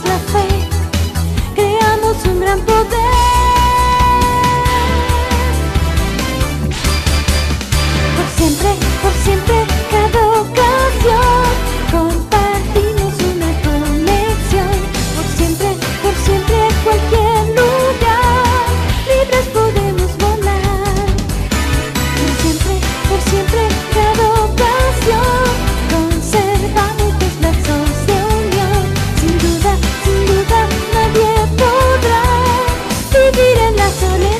unamos la fe, creamos un gran poder. Por siempre, cada ocasión, compartimos una conexión. Por siempre, cualquier lugar, libres podemos volar. Por siempre, cada ocasión, conservamos los lazos de unión. Sin duda, nadie podrá vivir en la soledad.